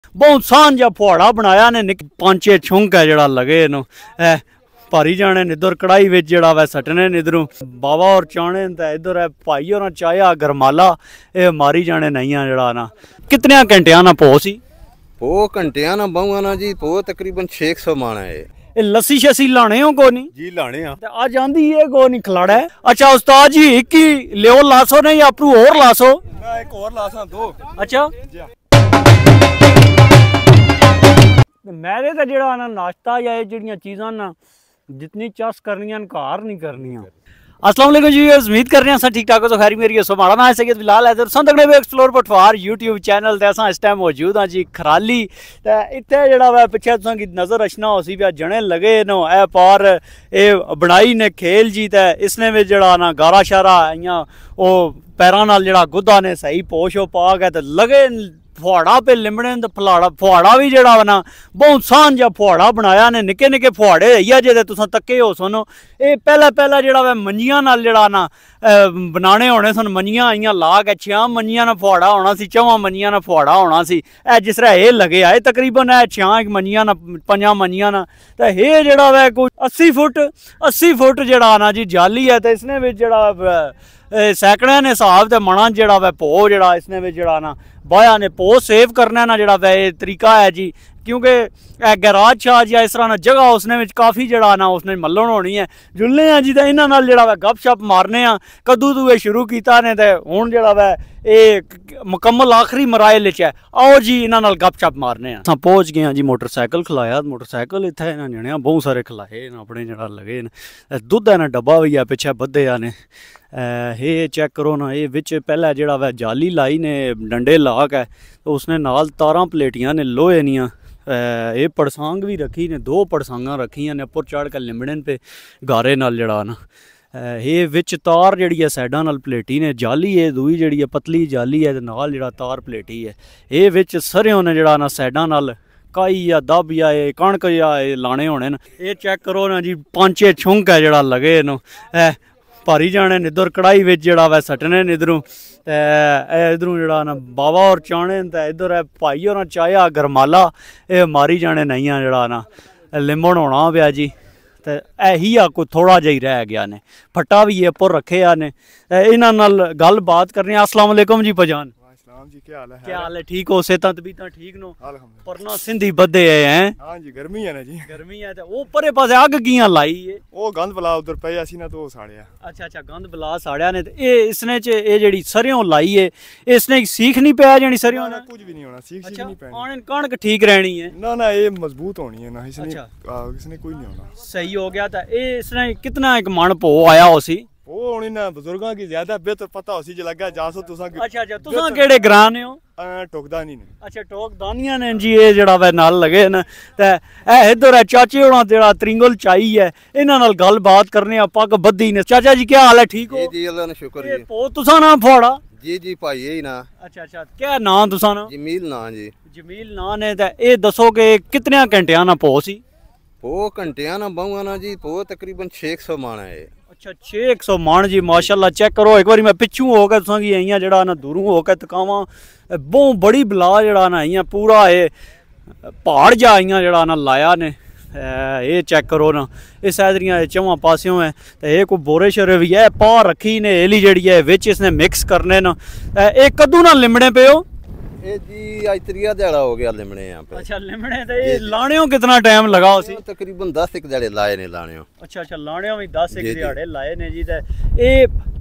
बहुत सान जा फुहाड़ा बनाया ने 5-6 छुंक है जड़ा लगे नो भारी जाने ने इधर कढ़ाई विच जड़ा वै सटने ने इधरों बाबा और चाने ते इधर है भाई और चाया गरमाला ये मारी जाने नहीं जड़ा ना कितने घंटिया ना पो सी पो घंटिया ना बहुआ ना जी पो तकरीबन 600 माना है लस्सी शसी लाने हो को नहीं जी लाने आज आंदी ये को नहीं खिलाड़ा है। अच्छा उस्ताद जी एक ही लियो लासो नहीं अपरू और लासो एक और लासा दो अच्छा मेरे तो जड़ा ना नाश्ता या ये जड़ियां चीज़ां ना जितनी चस करनियां घर नहीं करनियां। अस्सलाम वालेकुम जी उम्मीद कर रहे हैं सब ठीक ठाक हो तो खैर मेरी सो माड़ा मैं सैयद बिलाल है संदगड़े वे एक्सप्लोर पटवार यूट्यूब चैनल ते असां इस टाइम मौजूद हाँ जी खराली ते इत्थे जड़ा वा पिछे तुसां की नज़र अचना होसी पिया जने लगे नो ए पार ए बनाई ने खेल जी ते इसने भी जड़ा ना गारा शारा इयां ओ पैरां नाल जड़ा गुद्दा ने सही पोशो पा के ते लगे फुहाड़ा पे लिमड़े तो फलाड़ा फुहाड़ा भी जड़ा ना बहुत सान जा फुहाड़ा बनाया ने निके निके फुहाड़े इयै जे तुसां तक्के हो सुनो ये पहला जड़ा वा मंजियां नाल जड़ा ना बनाने होने सन मंजियां इयां ला के 6 मंजियां ना फुहाड़ा होना सी 4 मंजियां ना फुहाड़ा होना सी ए जिस तरह ये लगे आए तकरीबन 6 मंजियां ना 5 मंजियां ना तो ये जड़ा वा कोई 80 फुट जड़ा ना जी जाली है तो इसने भी जड़ा सैकड़े ने हिसाब से मना जड़ा वा पो जड़ा इसने भी जड़ा ना बाया ने पो सेव करना ना जड़ा वे तरीका है जी क्योंकि गैराज शाज या इस तरह ना जगह उसने में काफ़ी जड़ा ना उसने मल्लन होनी है जुलने हैं जी तो इन्हों नाल जड़ा वा गप शप मारने कदू तू ये शुरू किया ने तो हुण जड़ा वा ये मुकम्मल आखिरी मराइल च है आओ जी इन्हों नाल गप शप मारने असां पहुँच गए हैं जी मोटरसाइकिल खिलाया मोटरसाइकिल इत्थे इन्होंने जने बहुत सारे खिलाए अपने जड़ा लगे न दुद्ध है ना डब्बा भी है पिछे बद्धे ने ये चेक करो ना ये विच पहला जड़ा वा जाली लाई ने डंडे ला के तो उसने नाल तारां पलेटियां ने लोहे नियां ये पड़सांग भी रखी ने 2 पड़सांगा रखियां ने उपर चढ़ के लिमड़न पे गारे नाल जड़ा ना ये विच तार जड़ी है साइडा नाल पलेटी ने जाली है दूई जड़ी है पतली जाली है नाल जड़ा तार पलेटी है ये विच सरेओं ने जड़ा ना साइडा नाल काई या दब या कणक या लाने होने न ये चेक करो ना जी 5-6 छुंक है जड़ा लगे नो भारी जाने ने इधर कढ़ाई विच जड़ा वा सटने ने इधरों इधरों जड़ा ना बाबा और चाने ते इधर है भाई और चाया गरमाला ये मारी जाने नहीं जड़ा ना लिमन होना पिया जी तो यही आ कोई थोड़ा जही रह गया ने फट्टा भी उपर रखे ने इन्हां नाल गल बात करनी। अस्सलाम वालेकुम जी पजान जी क्या हाल है ठीक हो सेहत तबीयत ठीक नो पर ना सिंधी बदे हैं हां जी गर्मी है ना जी गर्मी है तो वो परे पासे आग कियां लाई है वो गंद बला उधर पे आसी ना तो साड़िया अच्छा गंद बला साड़िया ने ये इसने च ये जेडी सरियों लाई है इसने सीख नहीं पाया जानी सरियों ने कुछ भी नहीं होना सीख नहीं पानी आने कणक ठीक रहनी है ना ये मजबूत होनी है ना इसने कोई नहीं होना सही हो गया था ये इसने कितना एक मन पो आया होसी वो होनी ना बुजुर्गों की ज्यादा बेहतर पता होसी जो लगा जासो तुसा अच्छा तुसा केड़े ग्रां ने हो टोकदानी ने अच्छा टोकदानियां ने जी ये जड़ा वे नाल लगे न ते ए इधर है चाचे होना जड़ा त्रिंगल चाई है इन्हां नाल गल बात करने आ पग बद्धी ने चाचा जी क्या हाल है ठीक हो जी अल्लाह ने शुक्र जी पो तुसा ना फोड़ा जी भाई यही ना अच्छा क्या नाम तुसा ना जमील ना जी जमील ना ने ते ए दसो के कितने घंटिया ना पो सी पो घंटिया ना बहुआ ना जी पो तकरीबन 600 माना है अच्छा 600 मान जी माशाल्लाह चेक करो एक बार मैं पिछू हो गया तुसा की इयां जड़ा ना दूरों हो के तकावा बहुत बड़ी बला जड़ा ना इयां पूरा ये पहाड़ जा इयां जड़ा ना लाया ने ये चेक करो ना इस इधरियां 4 पासियों है तो ये कोई बोरे शोरे भी है पा रखी ने एली जड़ी है विच इसने मिक्स करने ना एक कद्दू ना लिमड़े पे हो ये जी आज 3 दिहाड़ा हो गया लिमड़े यहाँ पे अच्छा लिमड़े तो ये लाने कितना टाइम लगा उसी तकरीबन 10 दिहाड़े लाए ने लाने अच्छा लाने भी 10 दिहाड़े लाए ने जी ये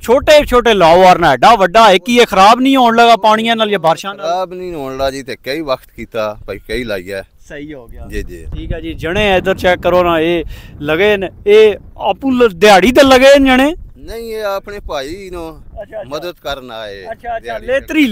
छोटे लाओ और ना एडा वड्डा एक ही खराब नहीं होने लगा पानी नाल या बारिशां नाल खराब नहीं होने लगा जी ते कई वक्त कीता भाई कई लाई है सही हो गया जी ठीक है जी जने इधर चेक करो ना ये लगे ने ये आपू दिहाड़ी ते लगे जने नहीं ये अपने भाई नो मदद करना है अच्छा लेतरी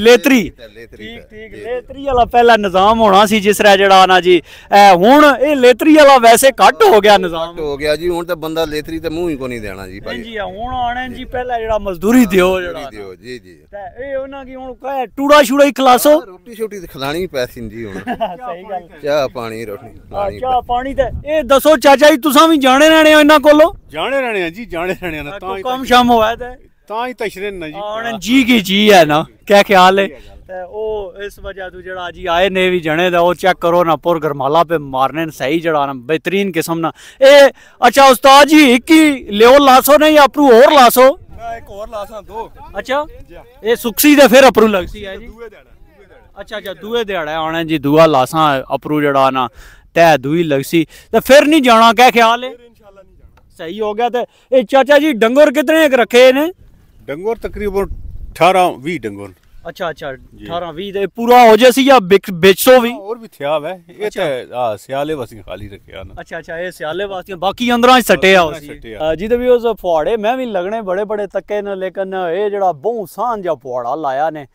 ठीक लेतरी वाला पहला निजाम होना सी जिस तरह जड़ा ना जी हुन ये लेतरी वाला वैसे घट हो गया निजाम हो गया जी हुन तो बंदा लेतरी ते मुंह ही को नहीं देना जी भाई जी हुन आने जी पहला जड़ा मजदूरी दियो जड़ा दियो जी ते ए ओना की हुन कहे टूड़ा छुड़ा ही खिलासो रोटी छोटी ते खिलानी पैसी जी हुन सही गल चाह पानी रोटी चाह पानी ते ए दसो चाचा जी तुसा भी जाने रहने हो इना कोलो जाने रहने जी जाने रहने ना कम शाम होया ते तां ही तशरे ना जी आने जी की जी है ना क्या ख्याल है ਤੇ ਉਹ ਇਸ ਵਜ੍ਹਾ ਤੋਂ ਜਿਹੜਾ ਜੀ ਆਏ ਨੇ ਵੀ ਜਣੇ ਦਾ ਉਹ ਚੈੱਕ ਕਰੋ ਨਾ ਪੁਰ ਗਰਮਾਲਾ पे मारने ने सही जड़ा ना बेहतरीन किस्म ना ए अच्छा उस्ताद जी एक ही लियो लासो नहीं अपरू और लासो एक और लासा दो अच्छा ये सुक्सी दे फिर अपरू लगसी है जी अच्छा अच्छा दुए दिहाड़े आने जी दुआ लासा अपरू जड़ा ना तै दुई लगसी तो फिर नहीं जाना क्या ख्याल है सही हो गया तो ए चाचा जी डंगर कितने रखे ने डंगोर तकरीबन 18-20 डंगोर अच्छा अच्छा 18-20 पूरा हो जैसी या बेचो भी और भी थिया है ये तो सियाले वासी खाली रखे ना अच्छा अच्छा ये सियाले वासी बाकी अंदर सटे आ जी तो भी उस फुहाड़े मैं भी लगने बड़े बड़े तक्के न लेकिन ये जड़ा बहु सान जा फुहाड़ा लाया ने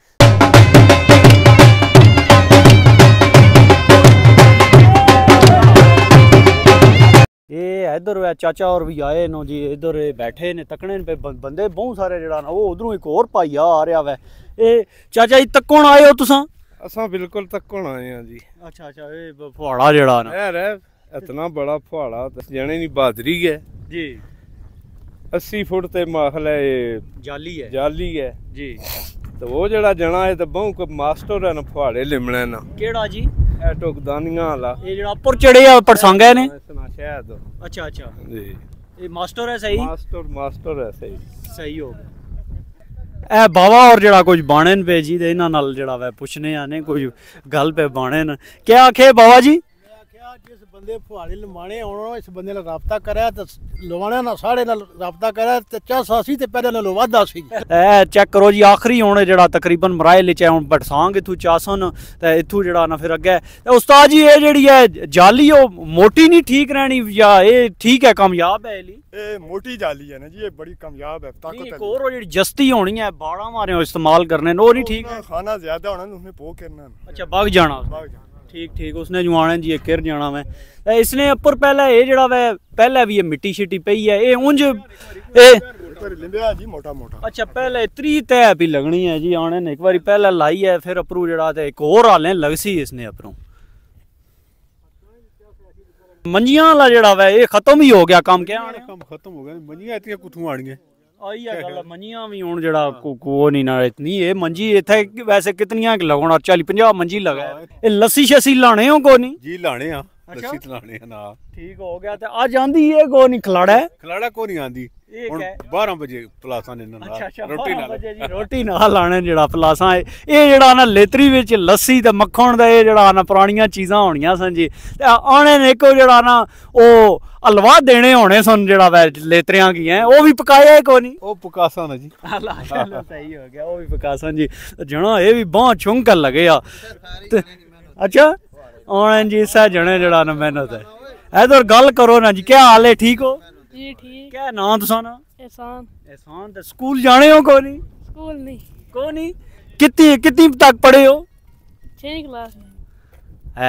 ये इधर चाचा और भी आए नो जी इधर बैठे ने तकने पे बंदे बहुत सारे जड़ा ना वो उधरों एक और भाईया आ रहा वै ए चाचा जी तक्कोण आए हो तुसा असा बिल्कुल तक्कोण आए हैं जी अच्छा अच्छा ये फुहाड़ा जड़ा ना यार इतना बड़ा फुहाड़ा जने नी बहादरी है जी 80 फुट ते माखल है जाली है जी तो वो जड़ा जना है तो बहु को मास्टर है ना फुहाड़े लिमने ना केड़ा जी ए टोकदानियां वाला ये जड़ा ऊपर चढ़े आ पड़सांग है ने शायद अच्छा अच्छा जी ये मास्टर है सही मास्टर है सही सही हो गया ए बाबा और जड़ा कुछ बाणे पे जी ते इन्हां नाल जड़ा वे पुछने आने कोई गल पे बाणे न क्या आखे बाबा जी जिस बंदे फुहाड़े लमाने आना इस बंदे नाल राबता करे तो लवाने ना साढ़े नाल राबता करे ते चासा सी ते पहले नालों वादा सी ए चेक करो जी आखिरी होने जड़ा तकरीबन मराइल च हुन पटसांग इथू चासन ते इथू जड़ा ना फिर अगे उस्ताद जी ये जेड़ी है जाली ओ मोटी नहीं ठीक रहनी या ये ठीक है कामयाब है ये मोटी जाली है ना जी ये बड़ी कामयाब है ताकत है और जेड़ी जस्ती होनी है बाड़ा मारे इस्तेमाल करने वो नहीं ठीक खाना ज्यादा होना उसमें पो करना अच्छा भाग जाना ठीक ठीक उसने जो आने जी किर जाना मैं इसने ऊपर पहले ये जड़ा वे पहले भी ये मिट्टी शिट्टी पई है ये उंज जी मोटा मोटा अच्छा पहले 3 तय भी लगनी है जी आने ने एक बारी पहले लाई है फिर अपरू जड़ा ते एक और हाले लगसी इसने अपरू मंजियां वाला जड़ा वे ये खत्म ही हो गया काम क्या काम खत्म हो गया मंजियां इतनी कुथू आणगे आई है गल मंजियां भी हुन जड़ा को नहीं ना इतनी ये मंजी इथे वैसे कितनियां लगोना 40-50 मंजी लगा ये लस्सी शसी लाने हो को नहीं जी लाने आ लस्सी लाने ना ठीक हो गया ते आज आंदी ये को नहीं खलाड़ा को नहीं आंदी हुन 12 बजे पलासा ने ना रोटी नाल जी रोटी नाल लाने जड़ा पलासा ये जड़ा ना लेतरी विच लस्सी ते मक्खन दा ये जड़ा ना पुरानियां चीज़ां होनियां सन जी ते आने ने को जड़ा ना ओ हलवा देने होने सन जड़ा वे लेतरियां की हैं वो भी पकाया को नहीं ओ पकासा ना जी सही हो गया वो भी पकासा जी जना ये भी बहुत छुंक लगे आ अच्छा आने जी सा जने जड़ा ना मेहनत है इधर गल करो ना जी क्या हाल है ठीक हो जी ठीक क्या नाम तुसा ना एहसान तो स्कूल जाने हो को नहीं स्कूल नहीं को नहीं कितनी तक पढ़े हो 6वीं क्लास में है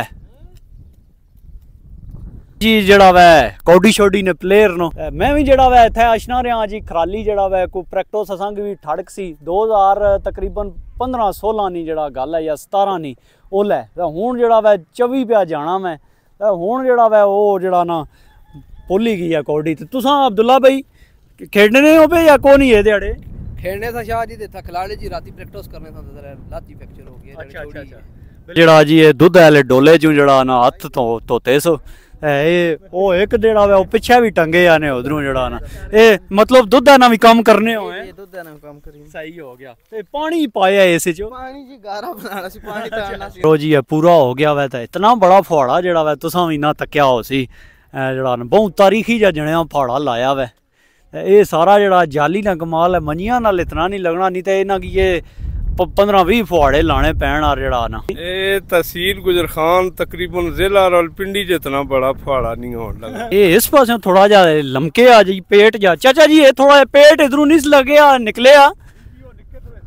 जी जड़ा वै कौडी शोडी ने प्लेयर नो मैं भी जड़ा वै इत्थे अशना रहा जी खराली जड़ा वै को प्रैक्टिस असांगी भी ठड़क सी 2000 तकरीबन 15-16 नी जड़ा गल है या 17 नी ओला ते हुन जड़ा वै 24 पे जाना मैं हुन जड़ा वै ओ जड़ा ना भुल्ली गई है कौडी ते तुसां अब्दुल्ला भाई खेडने हो पे या को नहीं है दिहाड़े खेलने था शाह जी था खिलाड़ी जी राती प्रैक्टिस करने था लाती फ्रैक्चर हो गया अच्छा जड़ा जी ये दूध वाले डोले चों जड़ा ना हथ धोते सो ये ओ एक जड़ा वे पीछे भी टंगे आने उधरों जड़ा ना ये मतलब दूध ना भी काम करने हो हैं दूध ना काम करी सही हो गया ते पानी पाया इस जो पानी जी गारा बनाना सी पानी तारना सी लो जी ये पूरा हो गया वे ते इतना बड़ा फुहाड़ा जड़ा वे तुसां भी ना तक्या हो सी जड़ा ना बहुत तारीखी जा जणिया फुहाड़ा लाया वे ये सारा जड़ा जाली ना कमाल है मंजियां नाल इतना नहीं लगना नहीं तो इन्हां की ये 15-20 फुहाड़े लाने पैन और जड़ा ना ये तहसील गुजर खान तकरीबन जिला रावलपिंडी जितना बड़ा फुहाड़ा नहीं होने लगा ये इस पासे थोड़ा जा लमके आ जी पेट जा चाचा जी ये थोड़ा पेट इधरों नहीं लगे आ निकले आ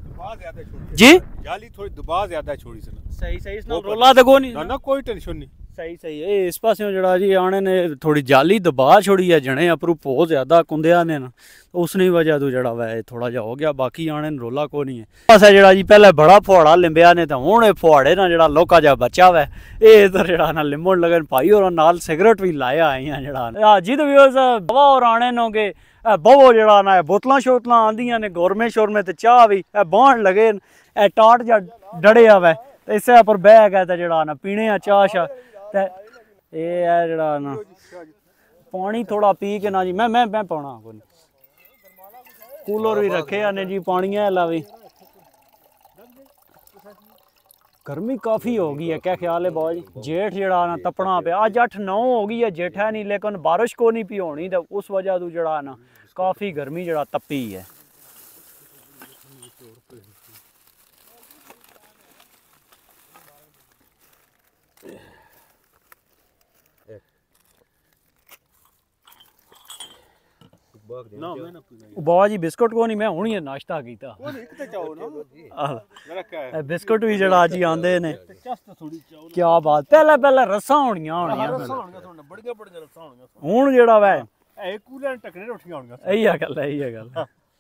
जी जाली थोड़ी दबा ज्यादा छोड़ी से सही सही इसना रोला तो को नहीं ना कोई टेंशन नहीं ਸਹੀ ਸਹੀ ਇਹ ਇਸ ਪਾਸਿਓਂ ਜਿਹੜਾ ਜੀ ਆਣੇ ਨੇ ਥੋੜੀ ਜਾਲੀ ਦਬਾ ਛੋੜੀ ਹੈ ਜਣੇ ਅਪਰੂ ਬਹੁਤ ਜ਼ਿਆਦਾ ਕੁੰਦਿਆ ਨੇ ਨਾ ਉਸਨੀ ਵਜ੍ਹਾ ਤੋਂ ਜਿਹੜਾ ਵਾ ਥੋੜਾ ਜਿਹਾ ਹੋ ਗਿਆ ਬਾਕੀ ਆਣੇ ਨੂੰ ਰੋਲਾ ਕੋਈ ਨਹੀਂ ਹੈ ਪਾਸਾ ਜਿਹੜਾ ਜੀ ਪਹਿਲੇ ਬੜਾ ਫੁਹਾੜਾ ਲਿੰਬਿਆ ਨੇ ਤਾਂ ਹੁਣ ਇਹ ਫੁਹਾੜੇ ਨਾਲ ਜਿਹੜਾ ਲੋਕਾ ਜਿਹਾ ਬਚਾ ਵਾ ਇਹ ਇਧਰ ਜਿਹੜਾ ਨਾ ਲਿੰਬਣ ਲੱਗਣ ਭਾਈ ਔਰ ਨਾਲ ਸਿਗਰਟ ਵੀ ਲਾਇਆ ਆਏ ਆ ਜਿਹੜਾ ਜਿਹਦੇ ਵੀਰਸ ਬਵਾ ਔਰ ਆਣੇ ਨੋਗੇ ਬਹੁ ਜਿਹੜਾ ਨਾ ਬੋਤਲਾਂ ਸ਼ੋਤਲਾਂ ਆਂਦੀਆਂ ਨੇ ਗੌਰਮੇ ਸ਼ੋਰਮੇ ਤੇ ਚਾਹ ਵੀ ਬਾਹਣ ਲਗੇ ਇਹ ਟਾਟ ਜਾਂ ਡੜਿਆ ਵਾ ਤੇ ਇਸੇ ਪਰ ਬਹਿ ਗਿਆ ਤੇ ਜਿਹੜਾ ਨਾ ਪੀਣੇ ਆ ਚਾਹ ਸ਼ਾ ਤੇ ਇਹ ਹੈ ਜਿਹੜਾ ਨਾ ਪਾਣੀ ਥੋੜਾ ਪੀ ਕੇ ਨਾ ਜੀ ਮੈਂ ਪਾਉਣਾ ਕੋਈ ਕੂਲਰ ਵੀ ਰੱਖੇ ਆ ਨੇ ਜੀ ਪਾਣੀਆਂ ਲਾਵੇ गर्मी काफ़ी हो गई है क्या ख्याल है बाबा जी जेठ जड़ा ना तपना पे अज 8-9 हो गई है जेठ है नहीं लेकिन बारिश को नहीं पी होनी तो उस वजह तो जड़ा ना काफ़ी गर्मी जड़ा तपी है बाबा जी बिस्कुट को नहीं मैं हुणी नाश्ता किया बिस्कुट भी जड़ा अज आंदे ने क्या बात पहले पहले रस्सा होनियां हुण जेड़ा वै यही गल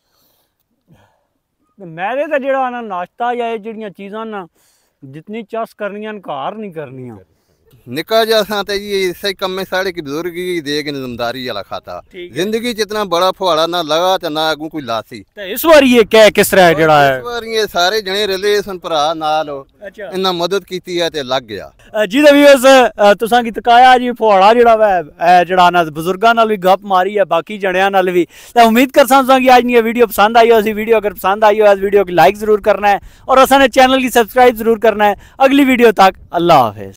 मेरे तो जेड़ा ना नाश्ता या जेड़ियां चीज़ां ना जितनी चस करनियां घर नहीं करनियां निका जैसा तो जी इसे कम में साढ़े की बुजुर्ग की देख निजमदारी वाला खाता जिंदगी च इतना बड़ा फुहाड़ा ना लगा तो ना अगू कोई लासी इस बार ये क्या किस तरह जड़ा है इस बार ये सारे जने रले सन भरा नाल इन्ना मदद कीती है ते लग गया जी दा व्यूअर्स तुसां की तकाया जी फुहाड़ा जड़ा वा जड़ा ना बुजुर्गां नाल भी गप मारी है बाकी जणियां नाल भी तो उम्मीद करसां तुसां की आज ये वीडियो पसंद आई हो सी वीडियो अगर पसंद आई हो इस वीडियो की लाइक जरूर करना है और असां ने चैनल की सब्सक्राइब जरूर करना है अगली वीडियो तक अल्लाह हाफिज।